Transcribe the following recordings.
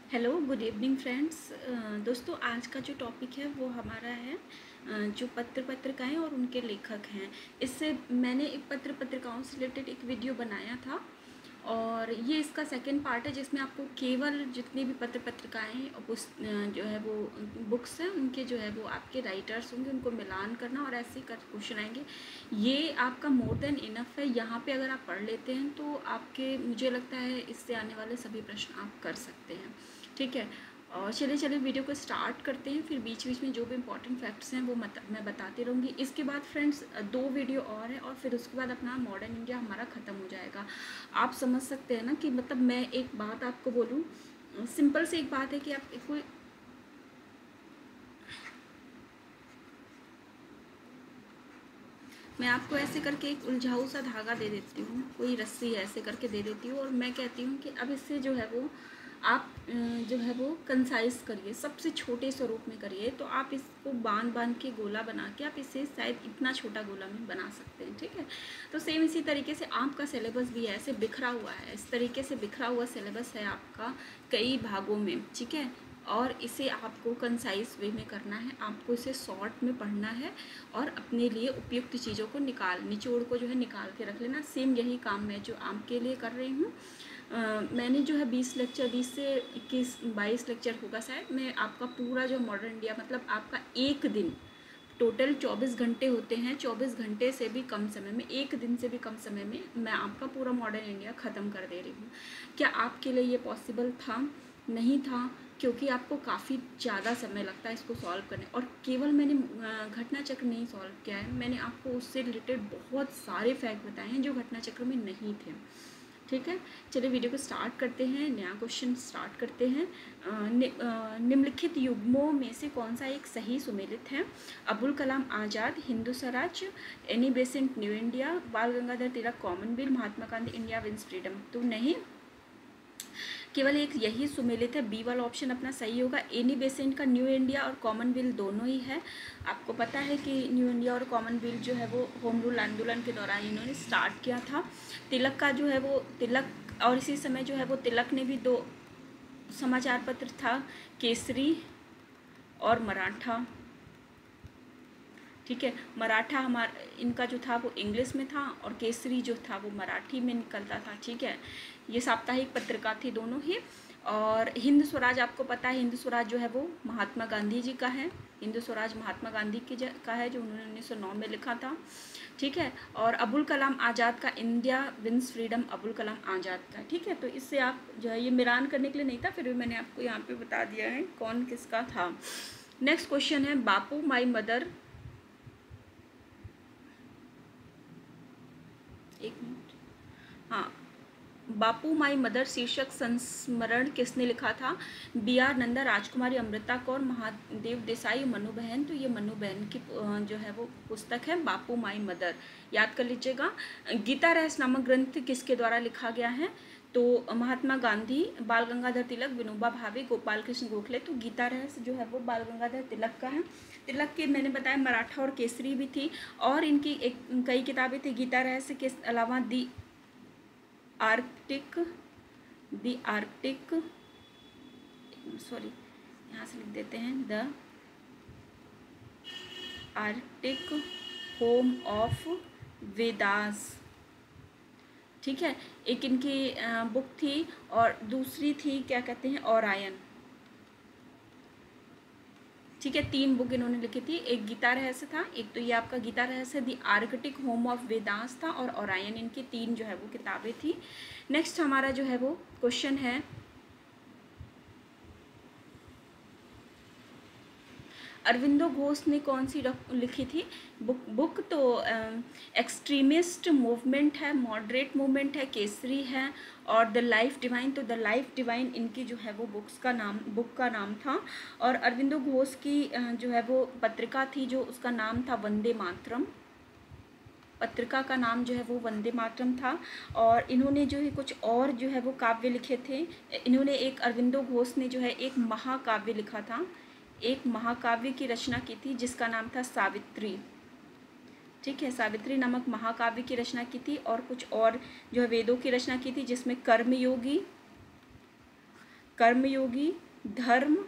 Hello good evening friends. दोस्तों, आज का जो टॉपिक है वो हमारा है जो पत्र पत्रिकाएं और उनके लेखक हैं। इससे मैंने एक पत्र पत्रिकाओं से रिलेटेड एक वीडियो बनाया था और ये इसका सेकंड पार्ट है जिसमें आपको केवल जितनी भी पत्र पत्रिकाएं और जो है वो बुक्स हैं उनके जो है वो आपके राइटर्स होंगे उनको मिलान करना और ऐसे ही कर क्वेश्चन आएंगे। ये आपका मोर देन इनफ है। यहाँ पे अगर आप पढ़ लेते हैं तो आपके मुझे लगता है इससे आने वाले सभी प्रश्न आप कर सकते हैं। ठीक है, और चलिए वीडियो को स्टार्ट करते हैं। फिर बीच बीच में जो भी इंपॉर्टेंट फैक्ट्स हैं वो मैं बताती रहूँगी। इसके बाद फ्रेंड्स 2 वीडियो और है और फिर उसके बाद अपना मॉडर्न इंडिया हमारा ख़त्म हो जाएगा। आप समझ सकते हैं ना कि मतलब मैं एक बात आपको बोलूँ, सिंपल से एक बात है कि आप कोई मैं आपको ऐसे करके एक उलझाऊ सा धागा दे देती हूँ, कोई रस्सी ऐसे करके दे देती हूँ और मैं कहती हूँ कि अब इससे जो है वो आप जो है वो कंसाइज करिए, सबसे छोटे स्वरूप में करिए। तो आप इसको बांध बांध के गोला बना के आप इसे शायद इतना छोटा गोला में बना सकते हैं। ठीक है, तो सेम इसी तरीके से आपका सिलेबस भी है, ऐसे बिखरा हुआ है, इस तरीके से बिखरा हुआ सिलेबस है आपका कई भागों में। ठीक है, और इसे आपको कंसाइज वे में करना है, आपको इसे शॉर्ट में पढ़ना है और अपने लिए उपयुक्त चीज़ों को निचोड़ को जो है निकाल के रख लेना। सेम यही काम मैं जो आपके लिए कर रही हूँ। मैंने जो है 20 लेक्चर, 20 से 21-22 लेक्चर होगा शायद, मैं आपका पूरा जो मॉडर्न इंडिया मतलब आपका एक दिन, टोटल 24 घंटे होते हैं, 24 घंटे से भी कम समय में, एक दिन से भी कम समय में मैं आपका पूरा मॉडर्न इंडिया ख़त्म कर दे रही हूँ। क्या आपके लिए ये पॉसिबल था? नहीं था, क्योंकि आपको काफ़ी ज़्यादा समय लगता है इसको सॉल्व करने। और केवल मैंने घटना चक्र नहीं सॉल्व किया है, मैंने आपको उससे रिलेटेड बहुत सारे फैक्ट बताए हैं जो घटना चक्र में नहीं थे। ठीक है, चलिए वीडियो को स्टार्ट करते हैं, नया क्वेश्चन स्टार्ट करते हैं। निम्नलिखित युग्मों में से कौन सा एक सही सुमेलित है? Abul Kalam Azad, Hindu Swaraj, Annie Besant new India, Bal Gangadhar Tilak commonwealth, Mahatma Gandhi India wins freedom. तो नहीं, केवल एक यही सुमेलित है, बी वाला ऑप्शन अपना सही होगा। एनी बेसेंट का न्यू इंडिया और कॉमनवेल्थ दोनों ही है। आपको पता है कि न्यू इंडिया और कॉमनवेल्थ जो है वो होम रूल आंदोलन के दौरान इन्होंने स्टार्ट किया था। तिलक का जो है वो तिलक, और इसी समय जो है वो तिलक ने भी 2 समाचार पत्र था, केसरी और मराठा। ठीक है, मराठा इनका जो था वो इंग्लिश में था और केसरी जो था वो मराठी में निकलता था। ठीक है, ये साप्ताहिक पत्रिका थी दोनों ही। और हिंद स्वराज, आपको पता है हिंद स्वराज जो है वो महात्मा गांधी जी का है। हिंद स्वराज महात्मा गांधी का है जो उन्होंने 1909 में लिखा था। ठीक है, और अबुल कलाम आज़ाद का India wins freedom Abul Kalam Azad का। ठीक है, तो इससे आप जो है ये मिलान करने के लिए नहीं था, फिर भी मैंने आपको यहाँ पे बता दिया है कौन किसका था। नेक्स्ट क्वेश्चन है, बापू माई मदर, एक मिनट, हाँ, बापू माई मदर शीर्षक संस्मरण किसने लिखा था? बी आर नंदा, राजकुमारी अमृता कौर, महादेव देसाई, मनु बहन। तो ये मनु बहन की जो है वो पुस्तक है बापू माई मदर, याद कर लीजिएगा। गीता रहस्य नामक ग्रंथ किसके द्वारा लिखा गया है? तो महात्मा गांधी, बाल गंगाधर तिलक, विनोबा भावे, गोपाल कृष्ण गोखले। तो गीता रहस्य जो है वो बाल गंगाधर तिलक का है। तिलक के मैंने बताया मराठा और केसरी भी थी, और इनकी कई किताबें थी गीता रहस्य के अलावा। आर्कटिक सॉरी, यहाँ से लिख देते हैं, the Arctic home of Vedas. ठीक है, एक इनकी बुक थी और दूसरी थी क्या कहते हैं, ओरायन। ठीक है, 3 बुक इन्होंने लिखी थी, एक गीता रहस्य था, एक तो ये आपका Gita Rahasya, the Arctic home of Vedas था, और ओरायन। इनकी 3 जो है वो किताबें थी। नेक्स्ट हमारा जो है वो क्वेश्चन है, अरविंदो घोष ने कौन सी लिखी थी बुक? तो एक्सट्रीमिस्ट मूवमेंट है, मॉडरेट मूवमेंट है, केसरी है, और द लाइफ डिवाइन। तो द लाइफ डिवाइन इनकी जो है वो बुक का नाम था। और अरविंदो घोष की जो है वो पत्रिका थी, जो उसका नाम था वंदे मातरम। पत्रिका का नाम जो है वो वंदे मातरम था। और इन्होंने जो है कुछ और जो है वो काव्य लिखे थे। इन्होंने एक, अरविंदो घोष ने जो है एक महाकाव्य लिखा था, एक महाकाव्य की रचना की थी जिसका नाम था सावित्री। ठीक है, सावित्री नामक महाकाव्य की रचना की थी, और कुछ और जो है वेदों की रचना की थी जिसमें कर्मयोगी, कर्मयोगी, धर्म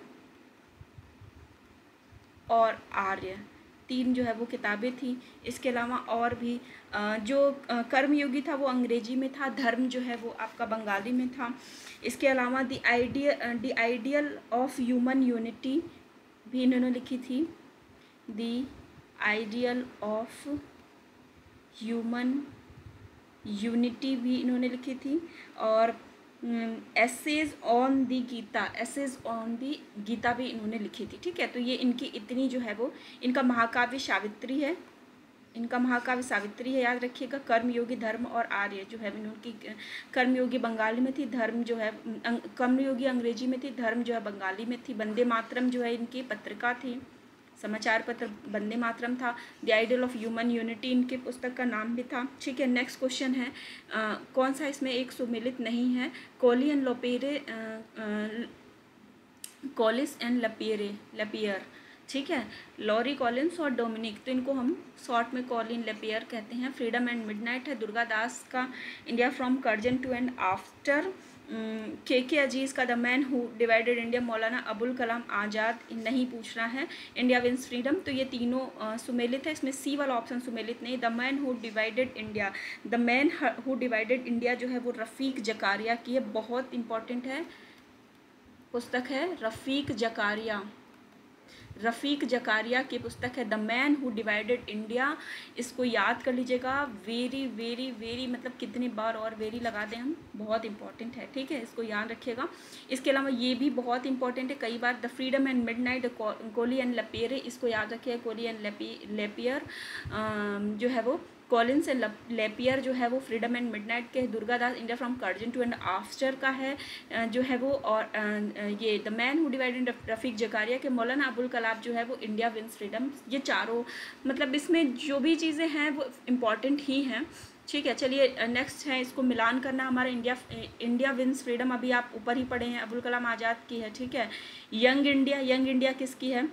और आर्य, 3 जो है वो किताबें थी। इसके अलावा और भी जो कर्मयोगी था वो अंग्रेजी में था, धर्म जो है वो आपका बंगाली में था। इसके अलावा the ideal of human unity भी इन्होंने लिखी थी, the ideal of human unity भी इन्होंने लिखी थी। और essays on the Gita, essays on the Gita भी इन्होंने लिखी थी। ठीक है, तो ये इनकी इतनी जो है वो, इनका महाकाव्य सावित्री है, इनका महाकाव्य सावित्री है, याद रखिएगा। कर्मयोगी, धर्म और आर्य जो है इनकी, कर्मयोगी बंगाली में थी, धर्म जो है कर्मयोगी अंग्रेजी में थी, धर्म जो है बंगाली में थी। वंदे मातरम जो है इनकी पत्रिका थी, समाचार पत्र वंदे मातरम था। The ideal of human unity इनके पुस्तक का नाम भी था। ठीक है, नेक्स्ट क्वेश्चन है कौन सा इसमें एक सुमेलित नहीं है? Collins and Lapierre, Collins and Lapierre. ठीक है, लॉरी कॉलिन्स और डोमिनिक, तो इनको हम शॉर्ट में कॉलिन लेपियर कहते हैं। फ्रीडम एंड मिडनाइट है दुर्गा दास का। India from Curzon to and after, के अजीज़ का the man who divided India, Maulana Abul Kalam आज़ाद, नहीं पूछना है। इंडिया विंस फ्रीडम, तो ये तीनों सुमेलित है, इसमें सी वाला ऑप्शन सुमेलित नहीं। The man who divided India, the man who divided India जो है वो रफ़ीक जकारिया की है, बहुत इंपॉर्टेंट है पुस्तक है रफ़ीक जकारिया, रफ़ीक जकारिया की पुस्तक है the man who divided India. इसको याद कर लीजिएगा, वेरी वेरी वेरी, मतलब कितनी बार और वेरी लगा दें हम, बहुत इंपॉर्टेंट है। ठीक है, इसको याद रखिएगा। इसके अलावा ये भी बहुत इंपॉर्टेंट है, कई बार the freedom and midnight, Collins and Lapierre, इसको याद रखिएगा। कोली एंड लेपियर जो है वो, कॉलिन्स एंड लेपियर जो है वो फ्रीडम एंड मिडनाइट के। Durgadas India from Curzon to and after का है जो है वो, और ये the man who divided Rafiq Zakaria के। मौलाना अबुल कलाम जो है वो इंडिया विंस फ्रीडम। ये चारों, मतलब इसमें जो भी चीज़ें हैं वो इम्पॉर्टेंट ही हैं। ठीक है, चलिए नेक्स्ट है, इसको मिलान करना हमारा। इंडिया विंस फ्रीडम अभी आप ऊपर ही पढ़े हैं, अबुल कलाम आज़ाद की है। ठीक है, यंग इंडिया किसकी है?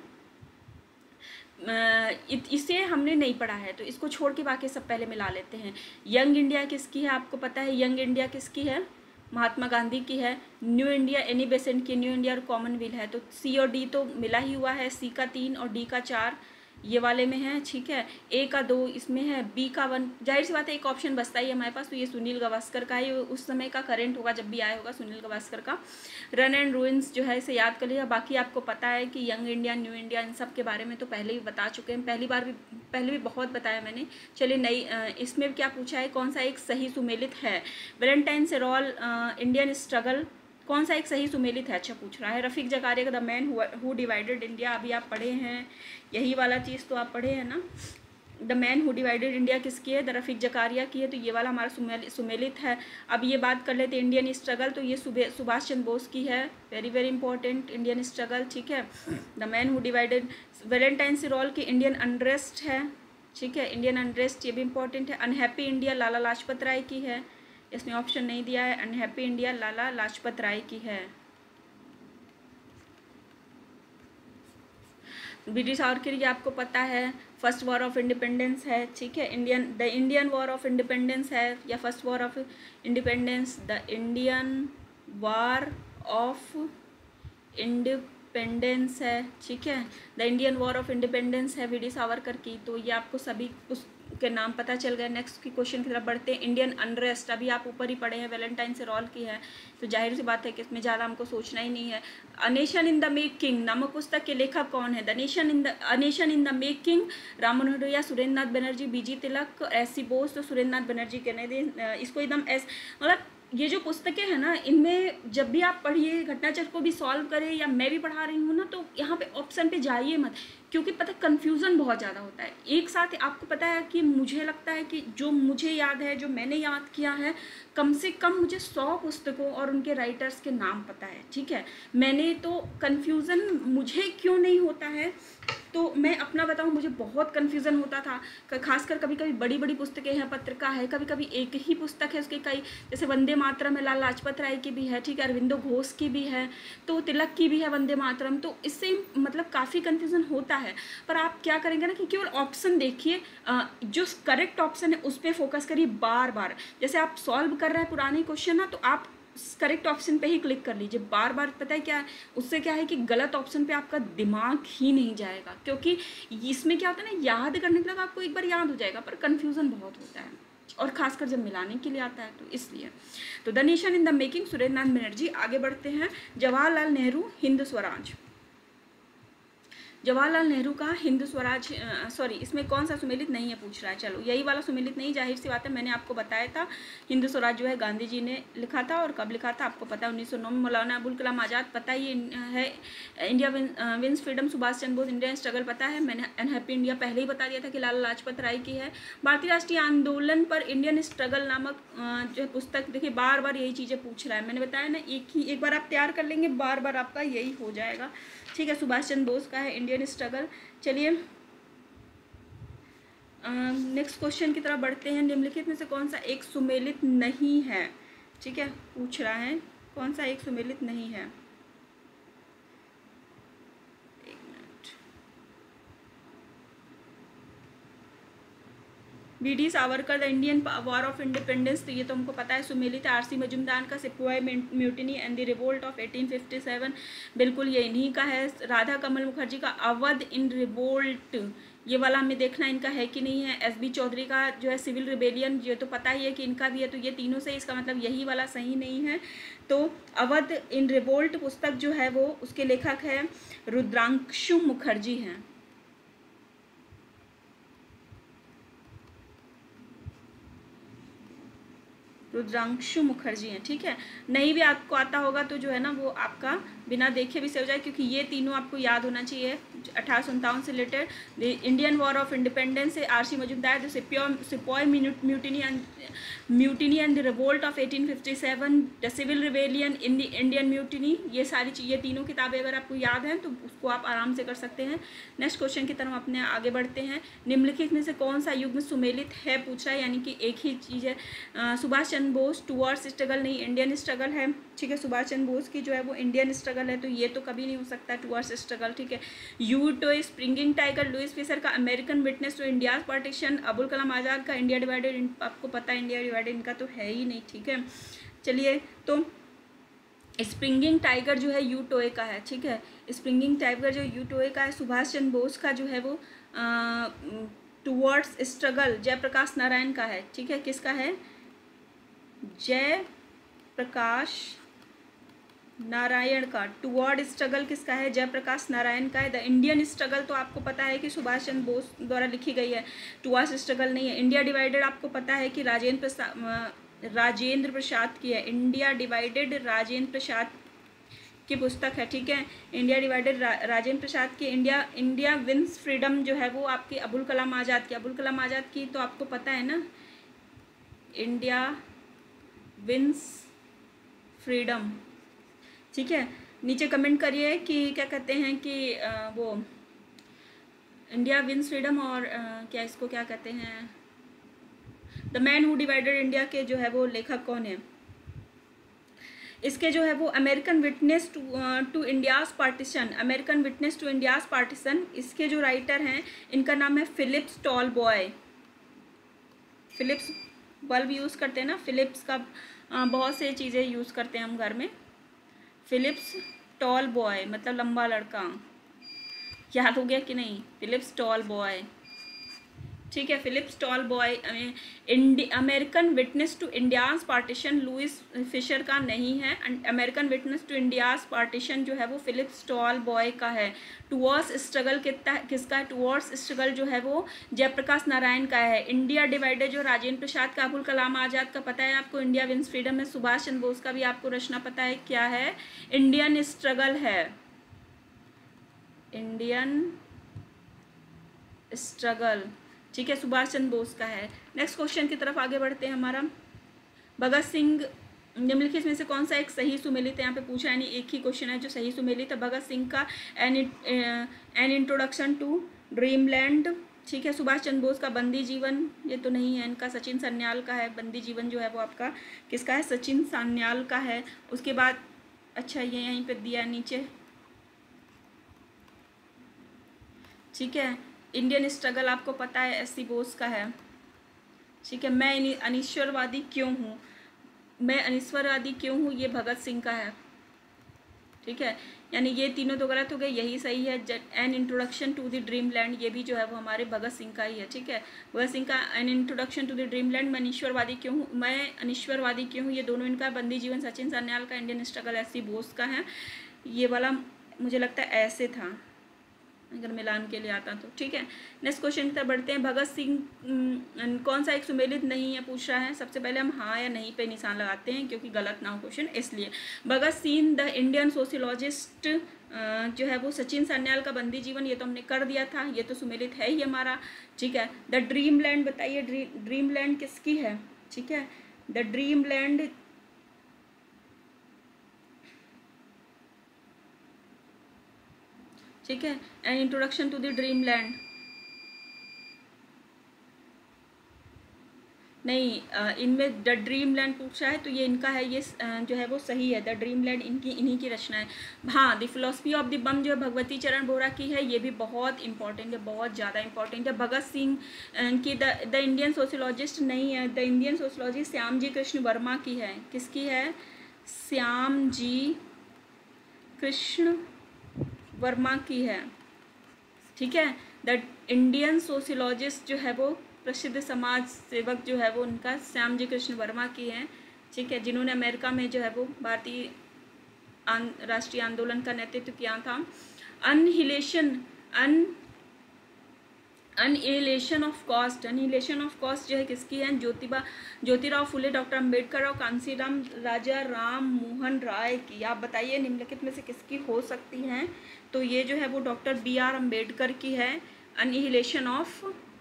इसे हमने नहीं पढ़ा है, तो इसको छोड़ के बाकी सब पहले मिला लेते हैं। यंग इंडिया किसकी है? आपको पता है यंग इंडिया किसकी है? महात्मा गांधी की है। न्यू इंडिया एनी बेसेंट की, न्यू इंडिया और कॉमनवेल्थ है, तो सी और डी तो मिला ही हुआ है, सी का 3 और डी का 4 ये वाले में है। ठीक है, ए का 2 इसमें है, बी का 1, जाहिर सी बात है एक ऑप्शन बचता ही है हमारे पास, तो ये सुनील गावस्कर का है, उस समय का करंट होगा जब भी आया होगा सुनील गावस्कर का। रन एंड रूइंस जो है इसे याद कर लिया। बाकी आपको पता है कि यंग इंडिया, न्यू इंडिया, इन सब के बारे में तो पहले ही बता चुके हैं, पहले भी बहुत बताया मैंने। चलिए नई, इसमें क्या पूछा है, कौन सा एक सही सुमेलित है? वैलेंटाइन सेरोल, इंडियन स्ट्रगल, कौन सा एक सही सुमेलित है? अच्छा पूछ रहा है। रफ़ीक जकारिया का the man who divided India, अभी आप पढ़े हैं, यही वाला चीज़ तो आप पढ़े हैं ना। The man who divided India किसकी है? द रफ़ीक जकारिया की है, तो ये वाला हमारा सुमेलित है। अब ये बात कर लेते हैं इंडियन स्ट्रगल, तो ये सुभाष चंद्र बोस की है, very very important Indian struggle. ठीक है, the man who divided, Valentine Chirol की इंडियन अनरेस्ट है। ठीक है, इंडियन अनरेस्ट ये भी इंपॉर्टेंट है। अनहैप्पी इंडिया लाला लाजपत राय की है, इसने ऑप्शन नहीं दिया है, अनहैप्पी इंडिया लाला लाजपत राय की है। ब्रिटिश और के लिए आपको पता है फर्स्ट वॉर ऑफ इंडिपेंडेंस है। ठीक है, the Indian war of independence है, या first war of independence, the Indian war of independence है। ठीक है, the Indian war of independence है वीडी सावरकर की, तो ये आपको सभी के नाम पता चल गए। नेक्स्ट की क्वेश्चन की तरफ बढ़ते हैं। इंडियन अनरेस्ट, अभी आप ऊपर ही पढ़े हैं, वैलेंटाइन सेरोल की है, तो जाहिर सी बात है कि इसमें ज़्यादा हमको सोचना ही नहीं है। A nation in the making नामक पुस्तक के लेखक कौन है? A nation in the making, Ram Manohar Lohia, Surendra Nath Banerjee, BG Tilak, S C Bose, तो सुरेंद्र नाथ बनर्जी कहने दें इसको एकदम मतलब ये जो पुस्तकें हैं ना, इनमें जब भी आप पढ़िए, घटनाचक्र को भी सॉल्व करें, या मैं भी पढ़ा रही हूँ ना, तो यहाँ पे ऑप्शन पे जाइए मत, क्योंकि पता कन्फ्यूज़न बहुत ज़्यादा होता है। एक साथ आपको पता है कि मुझे लगता है कि जो मुझे याद है, जो मैंने याद किया है, कम से कम मुझे 100 पुस्तकों और उनके राइटर्स के नाम पता है। ठीक है, मैंने तो कन्फ्यूज़न मुझे क्यों नहीं होता है, तो मैं अपना बताऊं, मुझे बहुत कन्फ्यूज़न होता था, खासकर कभी कभी बड़ी बड़ी पुस्तकें हैं, पत्रिका है, कभी कभी एक ही पुस्तक है, उसके कई, जैसे वंदे मातरम है, लाला लाजपत राय की भी है, ठीक है, अरविंदो घोष की भी है, तो तिलक की भी है वंदे मातरम, तो इससे मतलब काफ़ी कन्फ्यूज़न होता है। पर आप क्या करेंगे ना कि केवल ऑप्शन देखिए, जो करेक्ट ऑप्शन है उस पर फोकस करिए बार बार। जैसे आप सॉल्व कर रहे हैं पुराने क्वेश्चन ना, तो आप करेक्ट ऑप्शन पे ही क्लिक कर लीजिए। बार बार पता है क्या है, उससे क्या है कि गलत ऑप्शन पे आपका दिमाग ही नहीं जाएगा, क्योंकि इसमें क्या होता है ना, याद करने के बाद आपको एक बार याद हो जाएगा, पर कन्फ्यूज़न बहुत होता है, और खासकर जब मिलाने के लिए आता है तो इसलिए। तो the nation in the making, Surendra Nath Banerjee. आगे बढ़ते हैं, जवाहरलाल नेहरू हिंद स्वराज। जवाहरलाल नेहरू का हिंद स्वराज, सॉरी इसमें कौन सा सुमेलित नहीं है पूछ रहा है, चलो यही वाला सुमेलित नहीं, जाहिर सी बात है, मैंने आपको बताया था हिंद स्वराज जो है गांधी जी ने लिखा था, और कब लिखा था आपको पता है, 1909 में। मौलाना अबुल कलाम आज़ाद पता ही है, India wins freedom, Subhash Chandra Bose Indian struggle पता है, मैंने अनहैप्पी इंडिया पहले ही बता दिया था कि लाला लाजपत राय की है। भारतीय राष्ट्रीय आंदोलन पर इंडियन स्ट्रगल नामक जो है पुस्तक, देखिए बार बार यही चीज़ें पूछ रहा है, मैंने बताया ना, एक बार आप तैयार कर लेंगे, बार बार आपका यही हो जाएगा, ठीक है। सुभाष चंद्र बोस का है इंडियन स्ट्रगल। चलिए नेक्स्ट क्वेश्चन की तरफ बढ़ते हैं। निम्नलिखित में से कौन सा एक सुमेलित नहीं है, ठीक है, पूछ रहा है कौन सा एक सुमेलित नहीं है। एक minute. VD Savarkar the Indian war of independence, तो ये तो हमको पता है सुमेलित है। आरसी मजूमदार का sipahi mutiny and the revolt of 1857, बिल्कुल ये इन्हीं का है। राधा कमल मुखर्जी का अवध इन रिवोल्ट, ये वाला हमें देखना इनका है कि नहीं है। एस बी चौधरी का जो है सिविल रिबेलियन, ये तो पता ही है कि इनका भी है, तो ये तीनों से इसका मतलब यही वाला सही नहीं है। तो अवध इन रिवोल्ट पुस्तक जो है वो उसके लेखक है रुद्रांशु मुखर्जी हैं। रुद्रांशु मुखर्जी हैं, ठीक है। नहीं भी आपको आता होगा तो जो है ना वो आपका बिना देखे भी से हो जाए, क्योंकि ये तीनों आपको याद होना चाहिए। 1857 से related, the Indian war of independence से RC Majumdar, the sipahi mutiny and the revolt of 1857, the civil rebellion in the Indian mutiny, ये सारी ये तीनों किताबें अगर आपको याद हैं तो उसको आप आराम से कर सकते हैं। नेक्स्ट क्वेश्चन की तरफ अपने आगे बढ़ते हैं। निम्नलिखित में से कौन सा युग में सुमेलित है पूछ रहा है, यानी कि एक ही चीज़ है। सुभाष चंद्र बोस टूवर्ड्स स्ट्रगल नहीं, इंडियन स्ट्रगल है, ठीक है। सुभाष चंद्र बोस की जो है वो इंडियन स्ट्रगल है, तो ये तो कभी नहीं हो सकता टूवर्ड्स स्ट्रगल, ठीक है। Hugh Toye springing tiger, Louis Fischer का American witness to India's partition, Abul Kalam Azad का इंडिया डिवाइडेड, आपको पता है इंडिया डिवाइडेड इनका तो है ही नहीं, ठीक है। चलिए, तो स्प्रिंगिंग टाइगर जो है यू टोए का है, ठीक है। स्प्रिंगिंग टाइगर जो यू टोए का है। सुभाष चंद्र बोस का जो है वो टूवर्ड्स स्ट्रगल जयप्रकाश नारायण का है, ठीक है। किसका है? जय प्रकाश नारायण का। टुवर्ड स्ट्रगल किसका है? जयप्रकाश नारायण का है। द इंडियन स्ट्रगल तो आपको पता है कि सुभाष चंद्र बोस द्वारा लिखी गई है, टुवर्ड्स स्ट्रगल नहीं है। इंडिया डिवाइडेड आपको पता है कि राजेंद्र प्रसाद की है। इंडिया डिवाइडेड राजेंद्र प्रसाद की पुस्तक है, ठीक है। इंडिया डिवाइडेड राजेंद्र प्रसाद की। इंडिया विंस फ्रीडम जो है वो आपकी अबुल कलाम आज़ाद की। अबुल कलाम आज़ाद की तो आपको पता है ना, इंडिया विंस फ्रीडम, ठीक है। नीचे कमेंट करिए कि क्या कहते हैं कि वो इंडिया विंस फ्रीडम और क्या इसको क्या कहते हैं, the man who divided India के जो है वो लेखक कौन है? इसके जो है वो American witness to India's partition, American witness to India's partition, इसके जो राइटर हैं इनका नाम है Phillips Tallboy. Philips bulb use करते हैं ना, फिलिप्स का बहुत से चीज़ें यूज़ करते हैं हम घर में। फिलिप्स टॉल बॉय मतलब लंबा लड़का, याद हो गया कि नहीं? फिलिप्स टॉल बॉय, ठीक है। Phillips tall boy American witness to India's partition Louis Fischer का नहीं है। American witness to India's partition जो है वो फिलिप्स टॉल बॉय का है। टुवर्ड्स स्ट्रगल किसका है? टुवर्ड्स स्ट्रगल जो है वो जयप्रकाश नारायण का है। इंडिया डिवाइडेड जो राजेंद्र प्रसाद का, अबुल कलाम आज़ाद का पता है आपको, इंडिया विंस फ्रीडम में सुभाष चंद्र बोस का भी आपको रचना पता है क्या है? इंडियन स्ट्रगल है, इंडियन स्ट्रगल, ठीक है, सुभाष चंद्र बोस का है। नेक्स्ट क्वेश्चन की तरफ आगे बढ़ते हैं हमारा। भगत सिंह निम्नलिखित में से कौन सा एक सही सुमेलित है? यहाँ पे पूछा है, नहीं एक ही क्वेश्चन है जो सही सुमेलित है। भगत सिंह का एन इंट्रोडक्शन टू ड्रीमलैंड, ठीक है। सुभाष चंद्र बोस का बंदी जीवन, ये तो नहीं है इनका। सचिन सान्याल का है बंदी जीवन जो है वो आपका किसका है? सचिन सान्याल का है। उसके बाद अच्छा ये यहीं पे दिया नीचे, ठीक है। इंडियन स्ट्रगल आपको पता है एस सी बोस का है, ठीक है। मैं अनिश्वरवादी क्यों हूँ, मैं अनिश्वरवादी क्यों हूँ, ये भगत सिंह का है। ठीक है, यानी ये तीनों तो गलत हो गए, यही सही है। An introduction to the dream land, ये भी जो है वो हमारे भगत सिंह का ही है। ठीक है, भगत सिंह का an introduction to the dream land. मैं अनिश्वरवादी क्यों हूँ, ये दोनों इनका। बंदी जीवन सचिन सान्याल का। Indian struggle S C Bose का है। ये वाला मुझे लगता है ऐसे था, अगर मिलान के लिए आता तो। ठीक है, नेक्स्ट क्वेश्चन की तरफ बढ़ते हैं। भगत सिंह कौन सा एक सुमेलित नहीं है पूछ रहा है। सबसे पहले हम हाँ या नहीं पे निशान लगाते हैं, क्योंकि गलत ना हो क्वेश्चन इसलिए। Bhagat Singh the Indian sociologist जो है वो सचिन सान्याल का बंदी जीवन, ये तो हमने कर दिया था, ये तो सुमेलित है ही हमारा। ठीक है, द ड्रीम लैंड बताइए, ड्रीम लैंड किसकी है। ठीक है, द ड्रीम लैंड ठीक है, an introduction to the dream land नहीं, इनमें द ड्रीम लैंड पूछा है तो ये इनका है, ये जो है वो सही है। द ड्रीम लैंड इन्हीं की रचना है। हाँ, the philosophy of the bomb जो है भगवती चरण बोरा की है, ये भी बहुत इंपॉर्टेंट है, बहुत ज़्यादा इंपॉर्टेंट है। भगत सिंह की द इंडियन सोशियोलॉजिस्ट नहीं है, the Indian sociologist Shyam ji Krishna Varma की है। किसकी है, श्याम जी कृष्ण वर्मा की है। ठीक है, द इंडियन सोशियोलॉजिस्ट जो है वो प्रसिद्ध समाज सेवक जो है वो उनका श्याम जी कृष्ण वर्मा की है। ठीक है, जिन्होंने अमेरिका में जो है वो भारतीय राष्ट्रीय आंदोलन का नेतृत्व किया था। अनहिलेशन ऑफ कॉस्ट जो है किसकी है, ज्योतिराव फुले, डॉक्टर अम्बेडकर और कांसीराम राजा राम मोहन राय की। आप बताइए निम्नलिखित में से किसकी हो सकती हैं। तो ये जो है वो डॉक्टर बी आर अम्बेडकर की है, annihilation of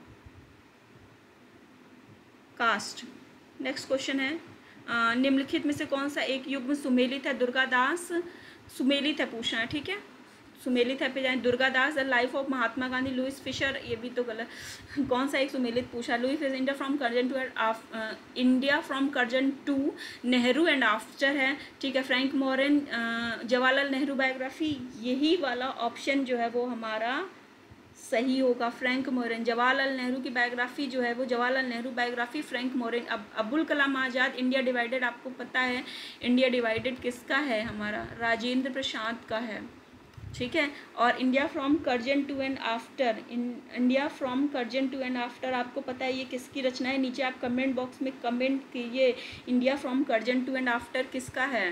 caste. Next question है, निम्नलिखित में से कौन सा एक युग्म सुमेलित है। दुर्गादास सुमेलित है पूछना है। ठीक है, सुमेलित है पे जाए। Durgadas, the life of Mahatma Gandhi. Louis Fischer, ये भी तो गलत। कौन सा एक सुमेलित पूछा। Louis Fischer, India from Curzon to Nehru and after है। ठीक है, फ्रैंक मोरेन, जवाहरलाल नेहरू बायोग्राफी, यही वाला ऑप्शन जो है वो हमारा सही होगा। फ्रैंक मोरेन, जवाहरलाल नेहरू की बायोग्राफी जो है वो जवाहरलाल नेहरू बायोग्राफी फ्रैंक मोरेन। अब अबुल कलाम आज़ाद, इंडिया डिवाइडेड, आपको पता है इंडिया डिवाइडेड किसका है, हमारा राजेंद्र प्रसाद का है। ठीक है, और India from Curzon to and after, India from Curzon to and after आपको पता है ये किसकी रचना है। नीचे आप कमेंट बॉक्स में कमेंट कीजिए, India from Curzon to and after किसका है,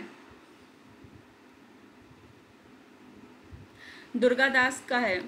दुर्गादास का है,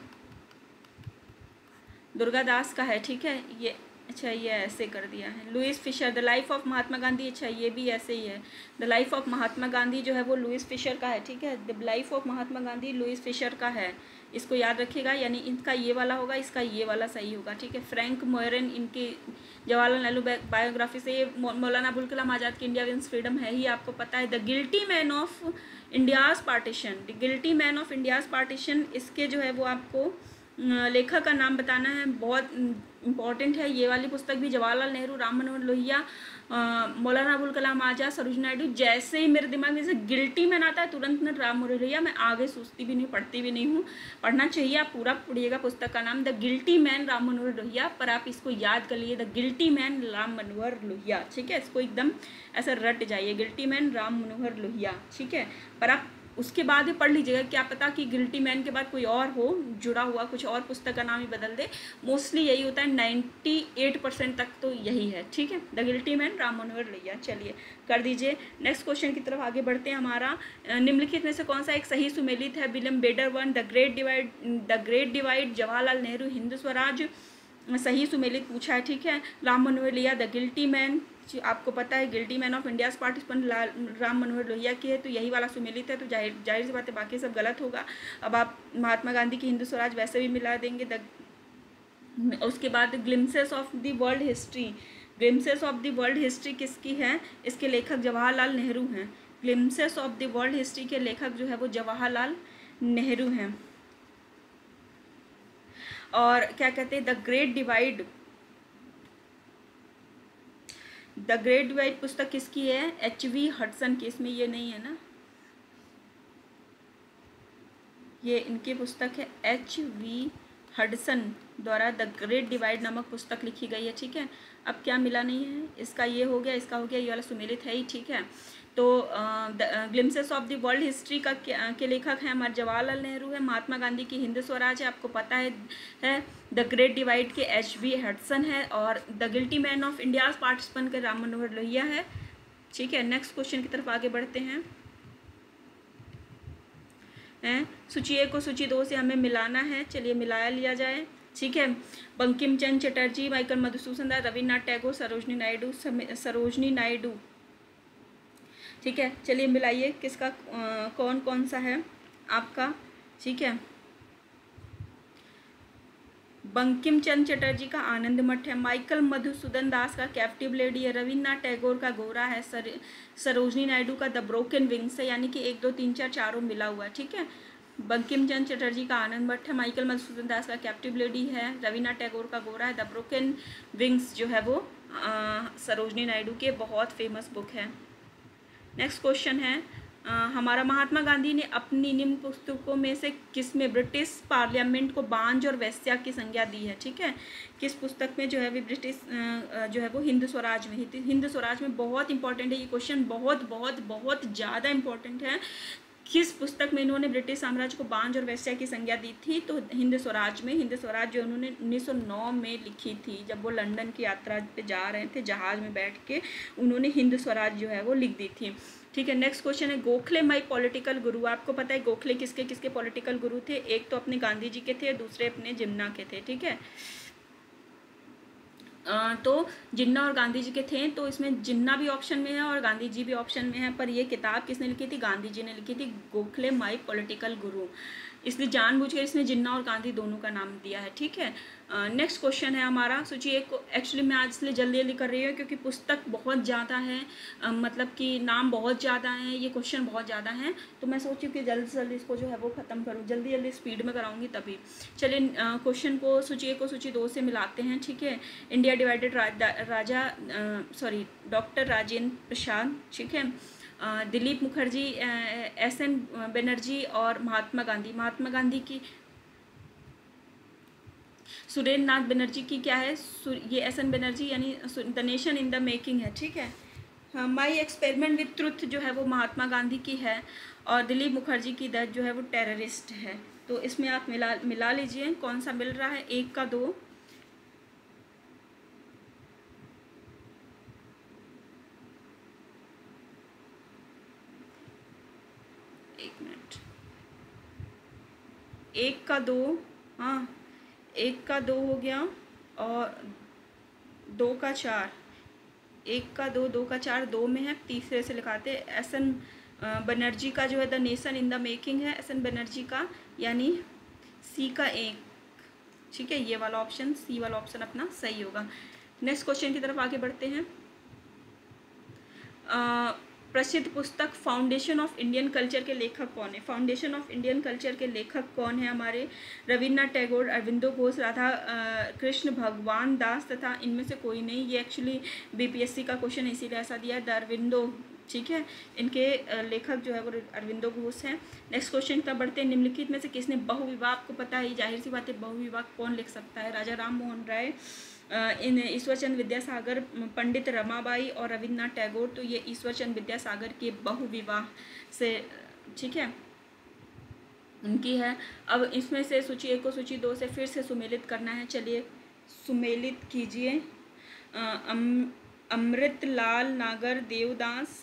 दुर्गादास का है। ठीक है, ये अच्छा ये ऐसे कर दिया है। Louis Fischer, the life of Mahatma Gandhi, अच्छा ये भी ऐसे ही है। The life of Mahatma Gandhi जो है वो लुइस फिशर का है। ठीक है, the life of Mahatma Gandhi Louis Fischer का है, इसको याद रखिएगा। यानी इनका ये वाला होगा, इसका ये वाला सही होगा। ठीक है, फ्रैंक मोरेन इनकी जवाहरलाल नेहरू बायोग्राफी से। ये मौलाना अबुल कलाम आज़ाद की इंडिया विंस फ्रीडम है ही, आपको पता है। The guilty man of India's partition, the guilty man of India's partition, इसके जो है वो आपको लेखक का नाम बताना है, बहुत इम्पॉर्टेंट है। ये वाली पुस्तक भी जवाहरलाल नेहरू, राम मनोहर लोहिया, मौलाना अबुल कलाम आज़ाद, सरोजिनी नायडू। जैसे ही मेरे दिमाग में से गिल्टी मैन आता है तुरंत में राम मनोहर लोहिया, मैं आगे सोचती भी नहीं, पढ़ती भी नहीं हूँ। पढ़ना चाहिए, आप पूरा पढ़िएगा पुस्तक का नाम the guilty man Ram Manohar Lohia, पर आप इसको याद कर लिए, the guilty man Ram Manohar Lohia. ठीक है, इसको एकदम ऐसा रट जाइए, गिल्टी मैन राम मनोहर लोहिया। ठीक है, पर आप उसके बाद ही पढ़ लीजिएगा, क्या पता कि गिल्टी मैन के बाद कोई और हो जुड़ा हुआ, कुछ और पुस्तक का नाम ही बदल दे। मोस्टली यही होता है, 98% तक तो यही है। ठीक है, the guilty man Ram Manohar Lohia. चलिए कर दीजिए, नेक्स्ट क्वेश्चन की तरफ आगे बढ़ते हैं। हमारा निम्नलिखित में से कौन सा एक सही सुमेलित है। विलियम बेडरवन, the great divide, Jawaharlal Nehru, Hind Swaraj, सही सुमेलित पूछा है। ठीक है, Ram Manohar Lohia, the guilty man, आपको पता है guilty man of India's participant Ram Manohar Lohia की है, तो यही वाला सुमेलित है, तो जाहिर सी बात है बाकी सब गलत होगा। अब आप महात्मा गांधी की हिंदू स्वराज वैसे भी मिला देंगे। उसके बाद glimpses of the world history, glimpses of the world history किसकी है, इसके लेखक जवाहरलाल नेहरू हैं। Glimpses of the world history के लेखक जो है वो जवाहरलाल नेहरू हैं। और क्या कहते हैं, the great divide, the great divide पुस्तक किसकी है, एच.वी. हडसन की। इसमें ये नहीं है ना, ये इनकी पुस्तक है, एच.वी. हडसन द्वारा द ग्रेट डिवाइड नामक पुस्तक लिखी गई है। ठीक है, अब क्या मिला नहीं है, इसका ये हो गया, इसका हो गया, ये वाला सुमेलित है ही। ठीक है, तो glimpses of the world history का के लेखक हैं हमारे जवाहरलाल नेहरू है। महात्मा गांधी की हिंद स्वराज है, आपको पता है द ग्रेट डिवाइड के HB हडसन है, और the guilty man of India participant के राम मनोहर लोहिया है। ठीक है, नेक्स्ट क्वेश्चन की तरफ आगे बढ़ते हैं। सूची 1 को सूची 2 से हमें मिलाना है, चलिए मिलाया लिया जाए। ठीक है, बंकिम चंद्र चटर्जी, माइकल मधुसूदन दास, रविन्द्रनाथ टैगोर, सरोजनी नायडू। ठीक है, चलिए मिलाइए किसका कौन कौन सा है आपका। ठीक है, बंकिम चंद्र चटर्जी का आनंद मठ है, माइकल मधुसूदन दास का कैप्टिव लेडी है, रविन्द्रनाथ टैगोर का गोरा है, सरोजनी नायडू का द ब्रोकन विंग्स है, यानी कि 1 2 3 4 चारों मिला हुआ है। ठीक है, बंकिम चंद्र चटर्जी का आनंद मठ है, माइकल मधुसूदन दास का कैप्टिव लेडी है, रविन्द्रनाथ टैगोर का गोरा है, द ब्रोकन विंग्स जो है वो सरोजनी नायडू के बहुत फेमस बुक है। नेक्स्ट क्वेश्चन है हमारा, महात्मा गांधी ने अपनी निम्न पुस्तकों में से किस में ब्रिटिश पार्लियामेंट को बांझ और वेश्या की संज्ञा दी है। ठीक है, किस पुस्तक में जो है वो ब्रिटिश जो है वो हिंद स्वराज में, हिंद स्वराज में बहुत इंपॉर्टेंट है ये क्वेश्चन, बहुत बहुत बहुत ज़्यादा इंपॉर्टेंट है। किस पुस्तक में इन्होंने ब्रिटिश साम्राज्य को बांझ और वेश्या की संज्ञा दी थी, तो हिंद स्वराज में। हिंद स्वराज जो उन्होंने 1909 में लिखी थी, जब वो लंदन की यात्रा पे जा रहे थे जहाज़ में बैठ के, उन्होंने हिंद स्वराज जो है वो लिख दी थी। ठीक है, नेक्स्ट क्वेश्चन है, गोखले माई पॉलिटिकल गुरु। आपको पता है गोखले किसके किसके पॉलिटिकल गुरु थे, एक तो अपने गांधी जी के थे, दूसरे अपने जिन्ना के थे। ठीक है, तो जिन्ना और गांधी जी के थे, तो इसमें जिन्ना भी ऑप्शन में है और गांधी जी भी ऑप्शन में है, पर ये किताब किसने लिखी थी, गांधी जी ने लिखी थी, गोखले माई पॉलिटिकल गुरु, इसलिए जानबूझकर इसने जिन्ना और गांधी दोनों का नाम दिया है। ठीक है, नेक्स्ट क्वेश्चन है हमारा सूची 1 को। एक्चुअली मैं आज इसलिए जल्दी जल्दी कर रही हूँ क्योंकि पुस्तक बहुत ज़्यादा है, मतलब कि नाम बहुत ज़्यादा हैं, ये क्वेश्चन बहुत ज़्यादा हैं, तो मैं सोची कि जल्दी से जल्दी इसको जो है वो ख़त्म करूँ, जल्दी जल्दी स्पीड में कराऊंगी तभी। चलिए क्वेश्चन को सूची 1 को सूची 2 से मिलाते हैं। ठीक है, India divided doctor Rajendra Prasad. ठीक है, दिलीप मुखर्जी, SN बनर्जी और महात्मा गांधी। महात्मा गांधी की सुरेंद्र नाथ बनर्जी की क्या है, ये SN बनर्जी यानी the nation in the making है। ठीक है, माई एक्सपेरिमेंट विथ ट्रुथ जो है वो महात्मा गांधी की है, और दिलीप मुखर्जी की डेथ जो है वो टेररिस्ट है। तो इसमें आप मिला लीजिए कौन सा मिल रहा है, 1 का 2, एक मिनट, 1 का 2, हाँ 1 का 2 हो गया, और 2 का 4, 1 का 2, 2 का 4, 2 में है, तीसरे से लिखाते SN बनर्जी का जो है the nation in the making है, SN बनर्जी का, यानी C का 1। ठीक है, ये वाला ऑप्शन, C वाला ऑप्शन अपना सही होगा। नेक्स्ट क्वेश्चन की तरफ आगे बढ़ते हैं। प्रसिद्ध पुस्तक फाउंडेशन ऑफ इंडियन कल्चर के लेखक कौन है। फाउंडेशन ऑफ इंडियन कल्चर के लेखक कौन है हमारे, रविन्द्रनाथ टैगोर, अरविंदो घोष, राधा कृष्ण, भगवान दास, तथा इनमें से कोई नहीं। ये एक्चुअली BPSC का क्वेश्चन इसीलिए ऐसा दिया है, द अरविंदो। ठीक है, इनके लेखक जो है वो अरविंदो घोष हैं। नेक्स्ट क्वेश्चन तब बढ़ते हैं, निम्नलिखित में से किसने बहुविवाह, आपको पता है जाहिर सी बात है बहुविवाह कौन लिख सकता है, राजा राम मोहन राय, ईश्वरचंद विद्यासागर, पंडित रमाबाई और रविन्द्रनाथ टैगोर। तो ये ईश्वरचंद विद्यासागर के बहुविवाह से, ठीक है, उनकी है। अब इसमें से सूची 1 को सूची 2 से फिर से सुमेलित करना है, चलिए सुमेलित कीजिए। अमृत लाल नागर देवदास,